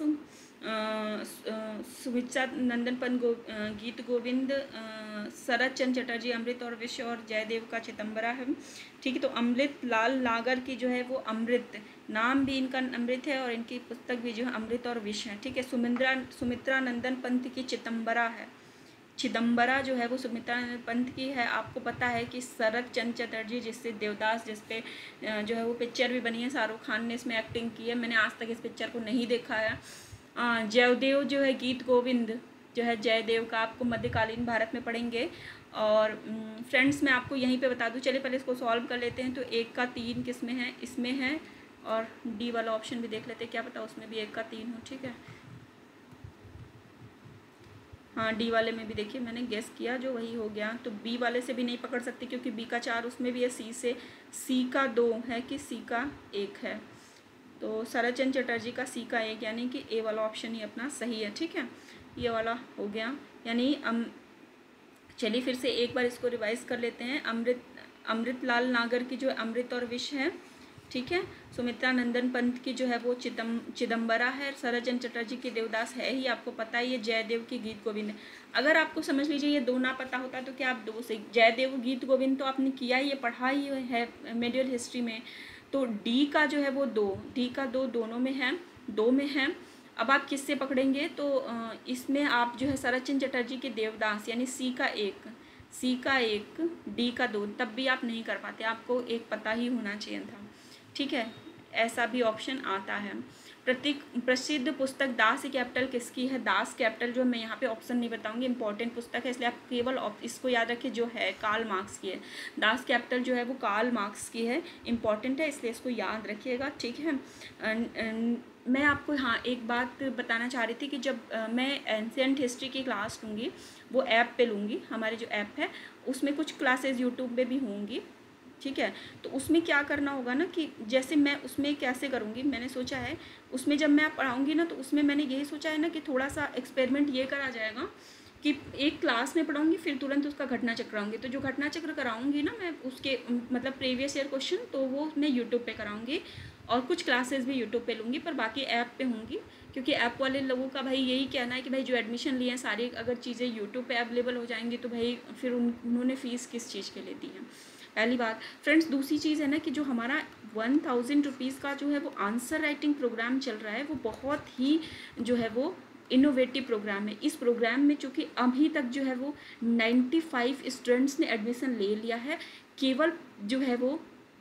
सुमित्रा नंदन पंत गीत गोविंद, शरद चंद्र चटर्जी अमृत और विष, और जयदेव का चिदम्बरा है। ठीक है, तो अमृत लाल नागर की जो है वो अमृत, नाम भी इनका अमृत है और इनकी पुस्तक भी जो है अमृत और विष है। ठीक है, सुमित्रा नंदन पंत की चिदम्बरा है, चिदम्बरा जो है वो सुमित्रा पंत की है। आपको पता है कि शरद चंद्र चटर्जी, जिससे देवदास जिसपे जो है वो पिक्चर भी बनी है, शाहरुख खान ने इसमें एक्टिंग की है, मैंने आज तक इस पिक्चर को नहीं देखा है। जयदेव जो है गीत गोविंद जो है जयदेव का, आपको मध्यकालीन भारत में पढ़ेंगे। और फ्रेंड्स मैं आपको यहीं पे बता दूं, चलिए पहले इसको सॉल्व कर लेते हैं। तो 1 का 3 किस में है, इसमें है, और डी वाला ऑप्शन भी देख लेते हैं, क्या पता उसमें भी 1 का 3 हो। ठीक है, हाँ, डी वाले में भी देखिए मैंने गेस किया जो वही हो गया। तो बी वाले से भी नहीं पकड़ सकती क्योंकि बी का 4 उसमें भी है, सी का 2 है कि सी का 1 है। तो शरदचंद्र चटर्जी का सी का 1 यानी कि ए वाला ऑप्शन ही अपना सही है। ठीक है, ये वाला हो गया। यानी चलिए फिर से एक बार इसको रिवाइज कर लेते हैं। अमृतलाल नागर की जो अमृत और विष है, ठीक है। सुमित्रा नंदन पंत की जो है वो चिदम्बरा है। शरदचंद्र चटर्जी की देवदास है ही, आपको पता है। ये जयदेव की गीत गोविंद है। अगर आपको समझ लीजिए ये 2 ना पता होता तो क्या आप 2 से, जयदेव गीत गोविंद तो आपने किया ही है, पढ़ा ही है मेडियल हिस्ट्री में। तो डी का जो है वो 2, डी का 2 दोनों में है, 2 में है। अब आप किससे पकड़ेंगे? तो इसमें आप जो है शरदचंद्र चटर्जी के देवदास यानी सी का 1, डी का 2, तब भी आप नहीं कर पाते, आपको एक पता ही होना चाहिए था। ठीक है, ऐसा भी ऑप्शन आता है। प्रसिद्ध पुस्तक दास कैपिटल किसकी है? दास कैपिटल जो मैं यहाँ पे ऑप्शन नहीं बताऊंगी, इंपॉर्टेंट पुस्तक है, इसलिए आप केवल इसको याद रखिए, जो है कार्ल मार्क्स की है। दास कैपिटल जो है वो कार्ल मार्क्स की है, इंपॉर्टेंट है, इसलिए इसको याद रखिएगा। ठीक है, मैं आपको हाँ एक बात बताना चाह रही थी कि जब मैं एंशिएंट हिस्ट्री की क्लास लूँगी वो ऐप पे लूँगी, हमारी जो ऐप है उसमें कुछ क्लासेस यूट्यूब पे भी होंगी। ठीक है, तो उसमें क्या करना होगा ना कि जैसे मैं उसमें कैसे करूँगी, मैंने सोचा है उसमें जब मैं पढ़ाऊँगी ना तो उसमें मैंने यही सोचा है ना कि थोड़ा सा एक्सपेरिमेंट ये करा जाएगा कि एक क्लास में पढ़ाऊँगी फिर तुरंत उसका घटना चक्र कराऊँगी। तो जो घटना चक्र कराऊँगी ना मैं उसके मतलब प्रीवियस ईयर क्वेश्चन, तो वो मैं यूट्यूब पे कराऊँगी और कुछ क्लासेस भी यूट्यूब पे लूँगी, पर बाकी ऐप पे होंगी। क्योंकि ऐप वाले लोगों का भाई यही कहना है कि भाई जो एडमिशन लिए हैं सारी अगर चीज़ें यूट्यूब पे अवेलेबल हो जाएंगी तो भाई फिर उन्होंने फ़ीस किस चीज़ के लिए दी है, पहली बात। फ्रेंड्स दूसरी चीज़ है ना कि जो हमारा 1000 रुपीज़ का जो है वो आंसर राइटिंग प्रोग्राम चल रहा है, वो बहुत ही जो है वो इनोवेटिव प्रोग्राम है। इस प्रोग्राम में चूँकि अभी तक जो है वो 95 स्टूडेंट्स ने एडमिशन ले लिया है। केवल जो है वो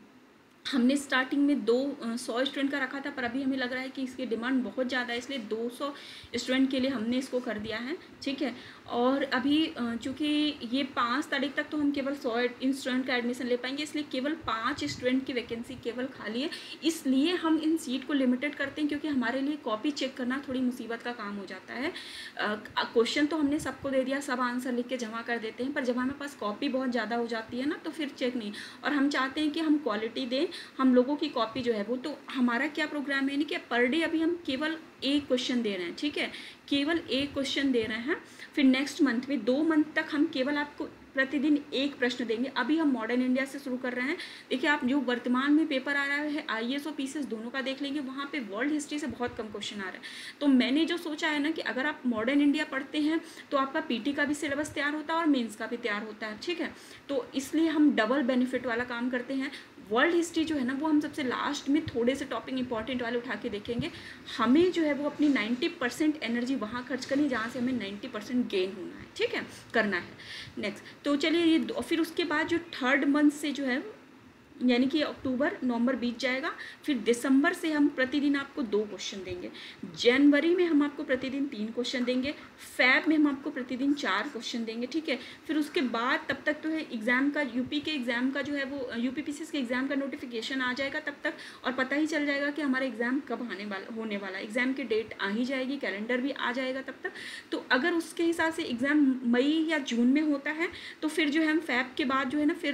हमने स्टार्टिंग में 100 स्टूडेंट का रखा था, पर अभी हमें लग रहा है कि इसकी डिमांड बहुत ज़्यादा है, इसलिए 200 स्टूडेंट के लिए हमने इसको कर दिया है। ठीक है, और अभी चूँकि ये 5 तारीख तक तो हम केवल 100 स्टूडेंट का एडमिशन ले पाएंगे, इसलिए केवल 5 स्टूडेंट की वैकेंसी केवल खाली है। इसलिए हम इन सीट को लिमिटेड करते हैं क्योंकि हमारे लिए कॉपी चेक करना थोड़ी मुसीबत का काम हो जाता है। क्वेश्चन तो हमने सबको दे दिया, सब आंसर लिख के जमा कर देते हैं, पर जब हमारे पास कॉपी बहुत ज़्यादा हो जाती है ना तो फिर चेक नहीं। और हम चाहते हैं कि हम क्वालिटी दें, हम लोगों की कॉपी जो है वो, तो हमारा क्या प्रोग्राम है कि पर डे अभी हम केवल एक क्वेश्चन दे रहे हैं। ठीक है, केवल एक क्वेश्चन दे रहे हैं। फिर नेक्स्ट मंथ में 2 मंथ तक हम केवल आपको प्रतिदिन एक प्रश्न देंगे। अभी हम मॉडर्न इंडिया से शुरू कर रहे हैं। देखिए आप जो वर्तमान में पेपर आ रहा है IAS और PCS दोनों का देख लेंगे, वहाँ पे वर्ल्ड हिस्ट्री से बहुत कम क्वेश्चन आ रहा है। तो मैंने जो सोचा है ना कि अगर आप मॉडर्न इंडिया पढ़ते हैं तो आपका PT का भी सिलेबस तैयार होता है और मेंस का भी तैयार होता है। ठीक है, तो इसलिए हम डबल बेनिफिट वाला काम करते हैं। वर्ल्ड हिस्ट्री जो है ना वो हम सबसे लास्ट में थोड़े से टॉपिक इंपॉर्टेंट वाले उठा के देखेंगे। हमें जो है वो अपनी 90% एनर्जी वहाँ खर्च करनी जहाँ से हमें 90% गेन होना है। ठीक है, करना है। नेक्स्ट तो चलिए ये फिर उसके बाद जो 3rd मंथ से जो है यानी कि अक्टूबर नवंबर बीत जाएगा, फिर दिसंबर से हम प्रतिदिन आपको 2 क्वेश्चन देंगे, जनवरी में हम आपको प्रतिदिन 3 क्वेश्चन देंगे, फेब में हम आपको प्रतिदिन 4 क्वेश्चन देंगे। ठीक है, फिर उसके बाद तब तक तो है एग्ज़ाम का, यूपी के एग्ज़ाम का जो है वो यूपी PCS के एग्ज़ाम का नोटिफिकेशन आ जाएगा तब तक, और पता ही चल जाएगा कि हमारा एग्ज़ाम कब होने वाला। एग्ज़ाम की डेट आ ही जाएगी, कैलेंडर भी आ जाएगा तब तक। तो अगर उसके हिसाब से एग्ज़ाम मई या जून में होता है तो फिर जो है हम फेब के बाद जो है ना फिर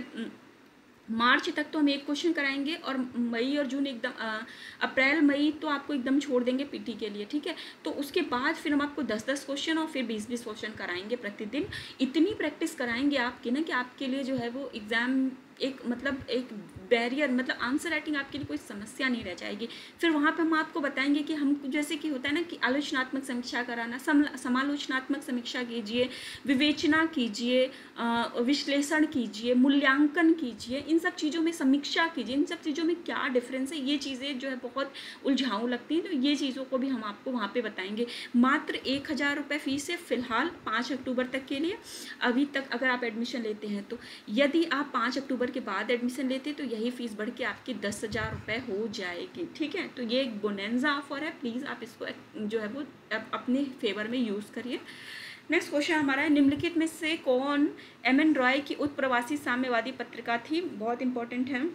मार्च तक तो हम एक क्वेश्चन कराएंगे, और मई और जून एकदम अप्रैल मई तो आपको एकदम छोड़ देंगे PT के लिए। ठीक है, तो उसके बाद फिर हम आपको 10-10 क्वेश्चन और फिर 20-20 क्वेश्चन कराएंगे प्रतिदिन। इतनी प्रैक्टिस कराएंगे आपकी ना कि आपके लिए जो है वो एग्ज़ाम एक मतलब एक बैरियर, मतलब आंसर राइटिंग आपके लिए कोई समस्या नहीं रह जाएगी। फिर वहाँ पे हम आपको बताएंगे कि हम जैसे कि होता है ना कि आलोचनात्मक समीक्षा कराना, समालोचनात्मक समीक्षा कीजिए, विवेचना कीजिए, विश्लेषण कीजिए, मूल्यांकन कीजिए, इन सब चीज़ों में समीक्षा कीजिए। इन सब चीज़ों में क्या डिफरेंस है, ये चीज़ें जो है बहुत उलझाऊ लगती हैं, तो ये चीज़ों को भी हम आपको वहाँ पे बताएंगे। मात्र 1000 रुपये फीस है फिलहाल 5 अक्टूबर तक के लिए, अभी तक अगर आप एडमिशन लेते हैं तो। यदि आप 5 अक्टूबर के बाद एडमिशन लेते हैं तो यही फीस बढ़ के आपकी 10,000 रुपये हो जाएगी। ठीक है, तो ये एक बोनेंजा ऑफर है, प्लीज़ आप इसको जो है वो अपने फेवर में यूज़ करिए। नेक्स्ट क्वेश्चन हमारा है, निम्नलिखित में से कौन MN रॉय की उत्प्रवासी साम्यवादी पत्रिका थी? बहुत इंपॉर्टेंट है।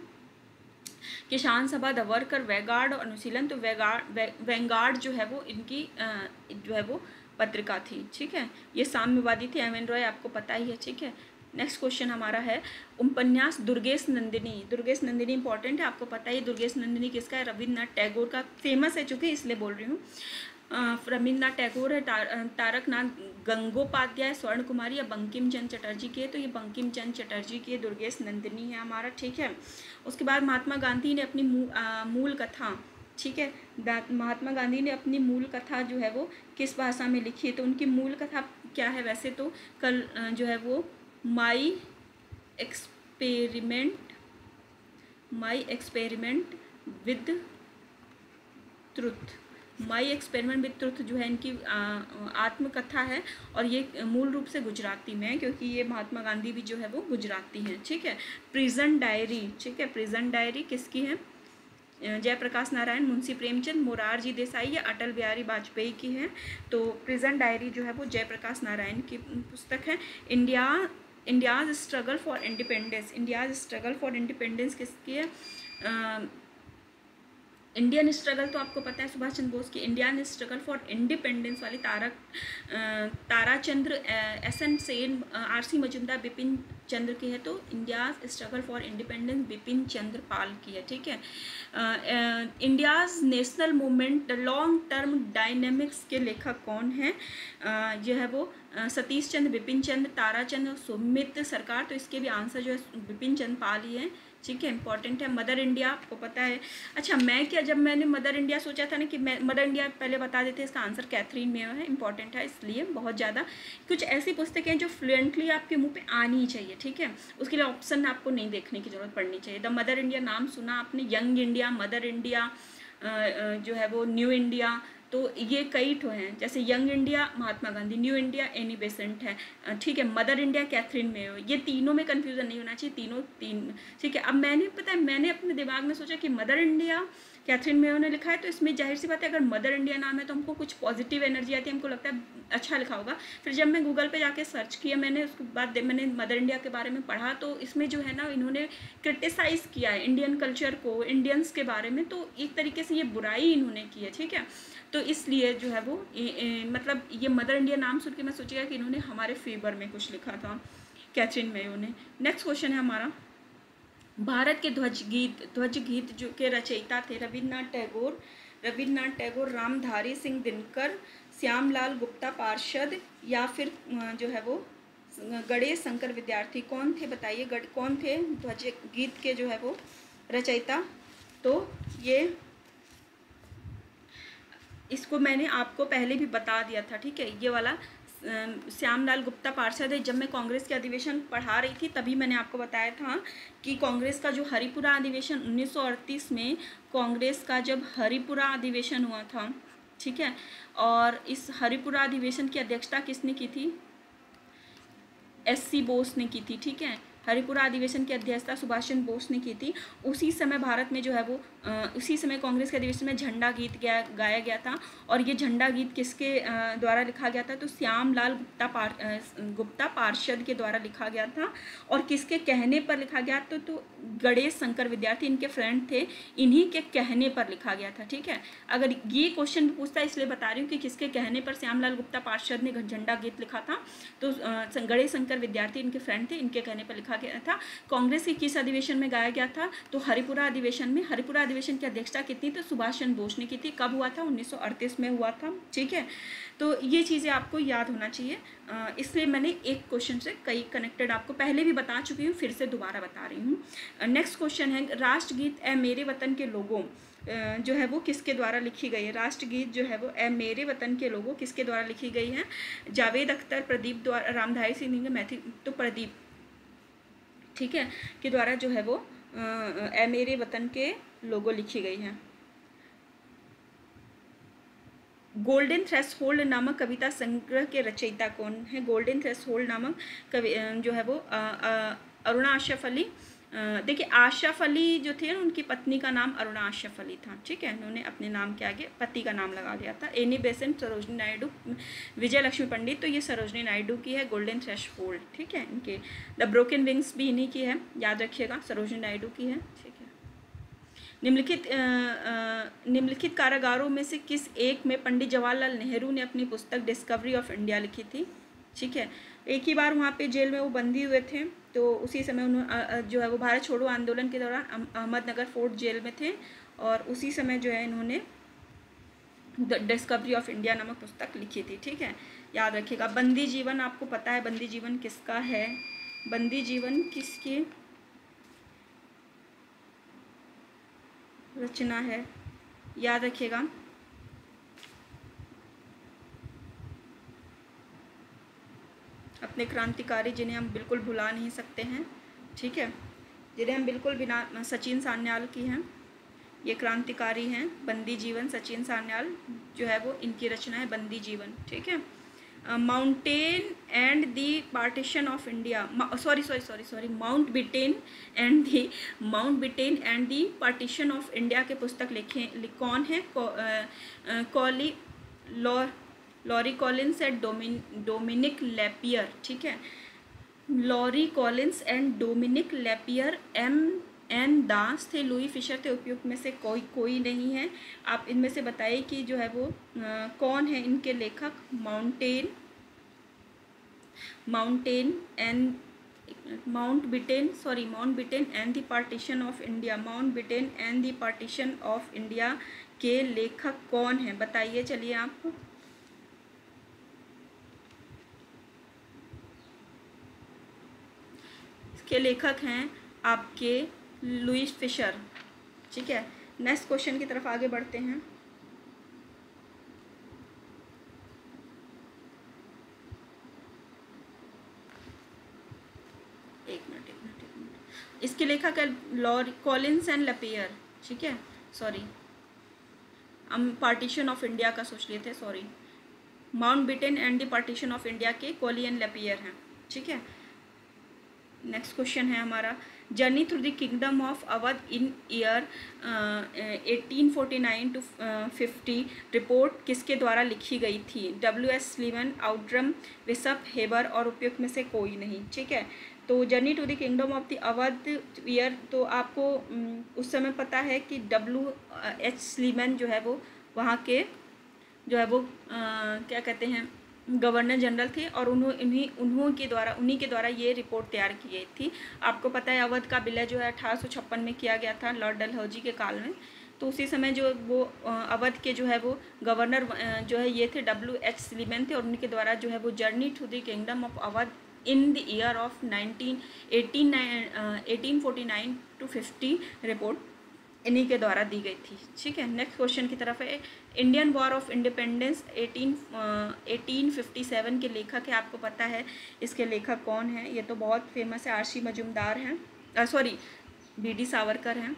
किसान सभा, द वर्कर, वैगार्ड और अनुशीलन। तो वैगार्ड जो है वो इनकी जो है वो पत्रिका थी, ठीक है। ये साम्यवादी थी, एम एन रॉय आपको पता ही है, ठीक है। नेक्स्ट क्वेश्चन हमारा है उपन्यास दुर्गेश नंदिनी। दुर्गेश नंदिनी इंपॉर्टेंट है, आपको पता ही दुर्गेश नंदिनी किसका है, रविन्द्रनाथ टैगोर का, फेमस है चूंकि इसलिए बोल रही हूँ। रविन्द्रनाथ टैगोर है, तारकनाथ गंगोपाध्याय, स्वर्ण कुमारी या बंकिम चंद्र चटर्जी की है, तो ये बंकिम चंद्र चटर्जी की दुर्गेश नंदिनी है हमारा, ठीक है। उसके बाद महात्मा गांधी ने अपनी मूल कथा, ठीक है, महात्मा गांधी ने अपनी मूल कथा जो है वो किस भाषा में लिखी है, तो उनकी मूल कथा क्या है, वैसे तो कल जो है वो my experiment with truth, my experiment with truth जो है इनकी आत्मकथा है, और ये मूल रूप से गुजराती में है, क्योंकि ये महात्मा गांधी भी जो है वो गुजराती हैं, ठीक है। प्रिजन डायरी, ठीक है, प्रिजन डायरी किसकी है, जयप्रकाश नारायण, मुंशी प्रेमचंद, मोरारजी देसाई या अटल बिहारी वाजपेयी की है, तो प्रिजन डायरी जो है वो जयप्रकाश नारायण की पुस्तक है। India's struggle for independence, India's struggle for independence किसकी है, इंडियन स्ट्रगल तो आपको पता है सुभाष चंद्र बोस की, इंडियन स्ट्रगल फॉर इंडिपेंडेंस वाली ताराचंद्र SN सेन, RC मजुमदार, बिपिन चंद्र की है, तो India's struggle for independence Bipin Chandra Pal की है, ठीक है। India's national movement the long term dynamics के लेखक कौन हैं, जो है वो सतीश चंद्र, बिपिन चंद्र, ताराचंद्र, सुमित सरकार, तो इसके भी आंसर जो है बिपिन चंद्र पाल ही है, ठीक है, इंपॉर्टेंट है। मदर इंडिया आपको पता है, अच्छा मैं क्या, जब मैंने मदर इंडिया सोचा था ना कि मैं मदर इंडिया पहले बता देते, इसका आंसर कैथरीन मेयो है, इंपॉर्टेंट है, इसलिए बहुत ज़्यादा कुछ ऐसी पुस्तकें हैं जो फ्लुएंटली आपके मुंह पे आनी ही चाहिए, ठीक है, उसके लिए ऑप्शन आपको नहीं देखने की जरूरत पड़नी चाहिए। द मदर इंडिया नाम सुना आपने, यंग इंडिया, मदर इंडिया जो है वो न्यू इंडिया, तो ये कई ठो हैं, जैसे young India Mahatma Gandhi, new India Annie Besant है, ठीक है, मदर इंडिया कैथरीन मेयो, ये तीनों में कन्फ्यूजन नहीं होना चाहिए, तीनों ठीक है। अब मैंने अपने दिमाग में सोचा कि मदर इंडिया कैथरीन मेयो ने लिखा है, तो इसमें जाहिर सी बात है अगर मदर इंडिया नाम है तो हमको कुछ पॉजिटिव एनर्जी आती है, हमको लगता है अच्छा लिखा होगा। फिर जब मैं गूगल पे जाके सर्च किया मैंने, उसके बाद मैंने मदर इंडिया के बारे में पढ़ा, तो इसमें जो है ना इन्होंने क्रिटिसाइज़ किया है इंडियन कल्चर को, इंडियंस के बारे में, तो एक तरीके से ये बुराई इन्होंने की है, ठीक है। तो इसलिए जो है वो मतलब ये मदर इंडिया नाम सुन के मैं सोचिएगा कि इन्होंने हमारे फेवर में कुछ लिखा था कैथरीन मेयो ने। नेक्स्ट क्वेश्चन है हमारा, भारत के ध्वज गीत जो के रचयिता थे रविन्द्रनाथ टैगोर, रामधारी सिंह दिनकर, श्यामलाल गुप्ता पार्षद या फिर जो है वो गणेश शंकर विद्यार्थी, कौन थे बताइए, कौन थे ध्वज गीत के जो है वो रचयिता, तो ये इसको मैंने आपको पहले भी बता दिया था, ठीक है, ये वाला श्यामलाल गुप्ता पार्षद है। जब मैं कांग्रेस के अधिवेशन पढ़ा रही थी तभी मैंने आपको बताया था कि कांग्रेस का जो हरिपुरा अधिवेशन 1938 में कांग्रेस का जब हरिपुरा अधिवेशन हुआ था, ठीक है, और इस हरिपुरा अधिवेशन की अध्यक्षता किसने की थी, SC बोस ने की थी, ठीक है, हरिपुरा अधिवेशन की अध्यक्षता सुभाष चंद्र बोस ने की थी। उसी समय भारत में जो है वो उसी समय कांग्रेस के अधिवेशन में झंडा गीत गाया गया था, और ये झंडा गीत किसके द्वारा लिखा गया था, तो श्यामलाल गुप्ता पार्षद के द्वारा लिखा गया था, और किसके कहने पर लिखा गया, तो गणेश शंकर विद्यार्थी इनके फ्रेंड थे, इन्हीं के कहने पर लिखा गया था, ठीक है। अगर ये क्वेश्चन पूछता है इसलिए बता रही हूँ कि किसके कहने पर श्यामलाल गुप्ता पार्षद ने झंडा गीत लिखा था, तो गणेश शंकर विद्यार्थी इनके फ्रेंड थे, इनके कहने पर लिखा गया था। कांग्रेस के किस अधिवेशन में गाया गया था, तो हरिपुरा अधिवेशन में। हरिपुरा अधिवेशन की अध्यक्षता कितनी, तो सुभाष चंद्र बोस ने की थी। कब हुआ था, 1938 में हुआ था, ठीक है। तो ये चीज़ें आपको याद होना चाहिए, इसलिए मैंने एक क्वेश्चन से कई कनेक्टेड आपको पहले भी बता चुकी हूँ, फिर से दोबारा बता रही हूँ। नेक्स्ट क्वेश्चन है, राष्ट्रगीत ए मेरे वतन के लोगों जो है वो किसके द्वारा लिखी गई है, राष्ट्रगीत जो है वो ए मेरे वतन के लोगों किसके द्वारा लिखी गई है, जावेद अख्तर, प्रदीप द्वारा, रामधारी सिंह मैथिल, तो प्रदीप, ठीक है, के द्वारा जो है वो ए मेरे वतन के लोगों लिखी गई है। गोल्डन थ्रेशोल्ड नामक कविता संग्रह के रचयिता कौन है, गोल्डन थ्रेशोल्ड नामक कवि जो है वो अरुणा अशरफ अली। देखिए आशरफ अली जो थे उनकी पत्नी का नाम अरुणा अशरफ अली था, ठीक है, उन्होंने अपने नाम के आगे पति का नाम लगा दिया था। एनी बेसेंट, सरोजनी नायडू, विजय लक्ष्मी पंडित, तो ये सरोजनी नायडू की है गोल्डन थ्रेशोल्ड, ठीक है। इनके द ब्रोकन विंग्स भी इन्हीं की है, याद रखिएगा, सरोजनी नायडू की है, ठीक है। निम्नलिखित कारागारों में से किस एक में पंडित जवाहरलाल नेहरू ने अपनी पुस्तक डिस्कवरी ऑफ इंडिया लिखी थी? ठीक है, एक ही बार वहाँ पे जेल में वो बंदी हुए थे, तो उसी समय उन्होंने जो है वो भारत छोड़ो आंदोलन के दौरान अहमदनगर फोर्ट जेल में थे, और उसी समय जो है इन्होंने डिस्कवरी ऑफ इंडिया नामक पुस्तक लिखी थी। ठीक है, याद रखिएगा। बंदी जीवन आपको पता है बंदी जीवन किसका है? बंदी जीवन किसकी रचना है? याद रखिएगा। अपने क्रांतिकारी जिन्हें हम बिल्कुल भुला नहीं सकते हैं, ठीक है, जिन्हें हम बिल्कुल बिना, सचिन सान्याल की हैं, ये क्रांतिकारी हैं। बंदी जीवन सचिन सान्याल जो है वो इनकी रचना है बंदी जीवन। ठीक है, mountain and the partition of India, sorry Mountbatten and the partition of India के पुस्तक कौन है? Larry Collins and Dominique Lapierre. ठीक है, Larry Collins and Dominique Lapierre. N Das थे, लुई फिशर थे। उपयुक्त में से कोई नहीं है। आप इनमें से बताइए कि जो है वो कौन है इनके लेखक? Mountbatten and the partition of India. Mountbatten and the partition of India के लेखक कौन है? बताइए, चलिए आप। इसके लेखक हैं आपके लुई फिशर। ठीक है, नेक्स्ट क्वेश्चन की तरफ आगे बढ़ते हैं। एक मिनट। इसके लेखक है लॉरी कॉलिंस एंड लैपियर। ठीक है, सॉरी, हम पार्टीशन ऑफ इंडिया का सोच लिए थे, sorry. Mountbatten and the partition of India के कॉली एंड लैपियर हैं। ठीक है, नेक्स्ट क्वेश्चन है हमारा, journey through the kingdom of Awadh in year 1849 to 50 report किसके द्वारा लिखी गई थी? W.S. स्लीवन, आउटरम, बिशप, हेबर, और उपयुक्त में से कोई नहीं। ठीक है, तो journey to the kingdom of the Awadh year, तो आपको उस समय पता है कि W.H. स्लीवन जो है वो वहाँ के जो है वो क्या कहते हैं, गवर्नर जनरल थे, और उन्हीं के द्वारा ये रिपोर्ट तैयार की गई थी। आपको पता है अवध का विलय जो है 1856 में किया गया था लॉर्ड डलहौजी के काल में। तो उसी समय जो वो अवध के जो है वो गवर्नर जो है ये थे W.H. स्लीवन थे, और उनके द्वारा जो है वो journey to the kingdom of Awadh in the year of 1849 to 50 report इन्हीं के द्वारा दी गई थी। ठीक है, नेक्स्ट क्वेश्चन की तरफ है। इंडियन वॉर ऑफ इंडिपेंडेंस 1857 के लेखक है, आपको पता है इसके लेखक कौन है? ये तो बहुत फेमस है, R.C. मजुमदार हैं, B.D. सावरकर हैं।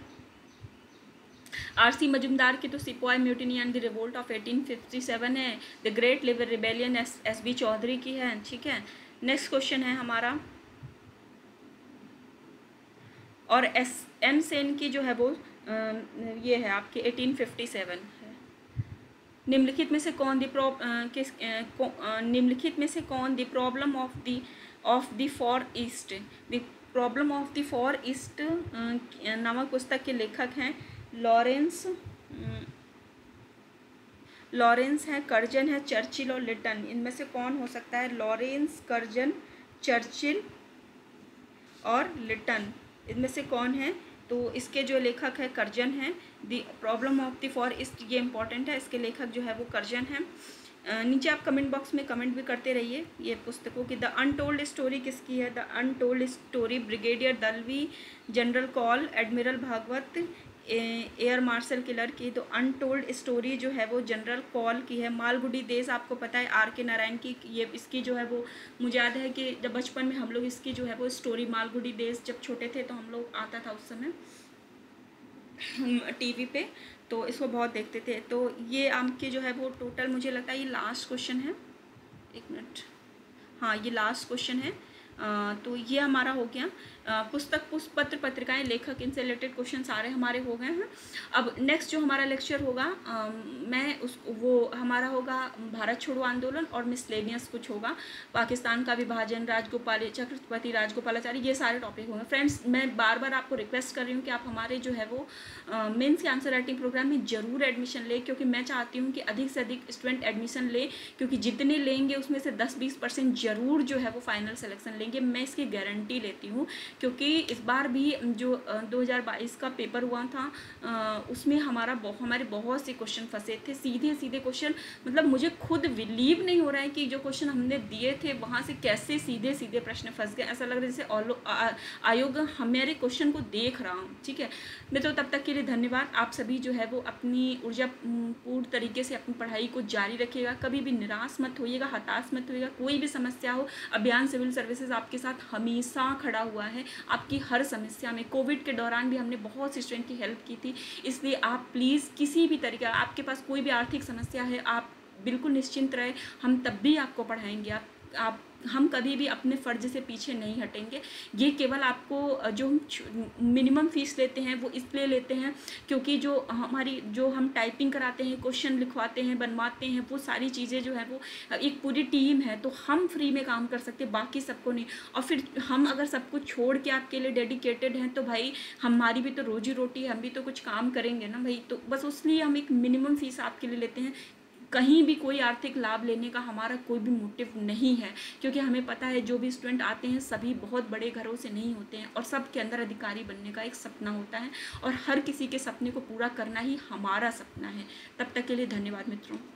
R.C. मजुमदार की तो sipahi mutiny and the revolt of 1857 है। The great liver rebellion S.B. Chaudhuri की है। ठीक है, नेक्स्ट क्वेश्चन है हमारा, और S.M. सेन की जो है वो ये है आपके 1857 है। निम्नलिखित में से कौन the problem of the far east, the problem of the far east नामक पुस्तक के लेखक हैं लॉरेंस है, कर्जन है, चर्चिल और लिटन। इनमें से कौन हो सकता है? लॉरेंस, कर्जन, चर्चिल और लिटन, इनमें से कौन है? तो इसके जो लेखक है कर्जन हैं। The problem of the far east, ये इंपॉर्टेंट है, इसके लेखक जो है वो कर्जन हैं। नीचे आप कमेंट बॉक्स में कमेंट भी करते रहिए ये पुस्तकों की। द अनटोल्ड स्टोरी किसकी है? The untold story brigadier Dalvi, general Kaul, admiral Bhagwat, air marshal Keelor की। तो अनटोल्ड स्टोरी जो है वो जनरल कॉल की है। मालगुडी देश आपको पता है R.K. नारायण की, ये इसकी जो है वो मुझे याद है कि जब बचपन में हम लोग इसकी जो है वो स्टोरी मालगुडी देश जब छोटे थे तो हम लोग आता था उस समय TV पे, तो इसको बहुत देखते थे। तो ये आपके जो है वो टोटल मुझे लगता है ये लास्ट क्वेश्चन है, एक मिनट, हाँ ये लास्ट क्वेश्चन है। तो ये हमारा हो गया पुस्तक पुष्पत्र पत्रिकाएं लेखक इनसे रिलेटेड क्वेश्चन सारे हमारे हो गए हैं। अब नेक्स्ट जो हमारा लेक्चर होगा मैं उस वो हमारा होगा भारत छोड़ो आंदोलन और मिसलेनियस कुछ होगा, पाकिस्तान का विभाजन, राजगोपाल छत्रपति राजगोपालाचारी, ये सारे टॉपिक होंगे। फ्रेंड्स मैं बार बार आपको रिक्वेस्ट कर रही हूँ कि आप हमारे जो है वो मेंस के आंसर राइटिंग प्रोग्राम में ज़रूर एडमिशन ले, क्योंकि मैं चाहती हूँ कि अधिक से अधिक स्टूडेंट एडमिशन ले, क्योंकि जितने लेंगे उसमें से 10-20% जरूर जो है वो फाइनल सिलेक्शन लेंगे, मैं इसकी गारंटी लेती हूँ। क्योंकि इस बार भी जो 2022 का पेपर हुआ था उसमें हमारे बहुत से क्वेश्चन फंसे थे, सीधे सीधे क्वेश्चन, मतलब मुझे खुद बिलीव नहीं हो रहा है कि जो क्वेश्चन हमने दिए थे वहाँ से कैसे सीधे सीधे प्रश्न फंस गए। ऐसा लग रहा है जैसे आयोग हमारे क्वेश्चन को देख रहा हूँ। ठीक है मित्रों, तब तक के लिए धन्यवाद। आप सभी जो है वो अपनी ऊर्जा पूर्ण तरीके से अपनी पढ़ाई को जारी रखिएगा, कभी भी निराश मत होइएगा, हताश मत होइएगा। कोई भी समस्या हो, अभियान सिविल सर्विसेज आपके साथ हमेशा खड़ा हुआ है आपकी हर समस्या में। कोविड के दौरान भी हमने बहुत सी स्टूडेंट की हेल्प की थी, इसलिए आप प्लीज़ किसी भी तरीके, आपके पास कोई भी आर्थिक समस्या है, आप बिल्कुल निश्चिंत रहे, हम तब भी आपको पढ़ाएंगे। हम कभी भी अपने फ़र्ज से पीछे नहीं हटेंगे। ये केवल आपको जो हम मिनिमम फ़ीस लेते हैं वो इसलिए लेते हैं क्योंकि जो हम टाइपिंग कराते हैं, क्वेश्चन लिखवाते हैं, बनवाते हैं, वो सारी चीज़ें जो है वो एक पूरी टीम है, तो हम फ्री में काम कर सकते, बाकी सबको नहीं। और फिर हम अगर सब कुछ छोड़ के आपके लिए डेडिकेटेड हैं तो भाई हमारी भी तो रोजी रोटी है, हम भी तो कुछ काम करेंगे ना भाई। तो बस उसलिए हम एक मिनिमम फ़ीस आपके लिए लेते हैं। कहीं भी कोई आर्थिक लाभ लेने का हमारा कोई भी मोटिव नहीं है, क्योंकि हमें पता है जो भी स्टूडेंट आते हैं सभी बहुत बड़े घरों से नहीं होते हैं और सबके अंदर अधिकारी बनने का एक सपना होता है और हर किसी के सपने को पूरा करना ही हमारा सपना है। तब तक के लिए धन्यवाद मित्रों।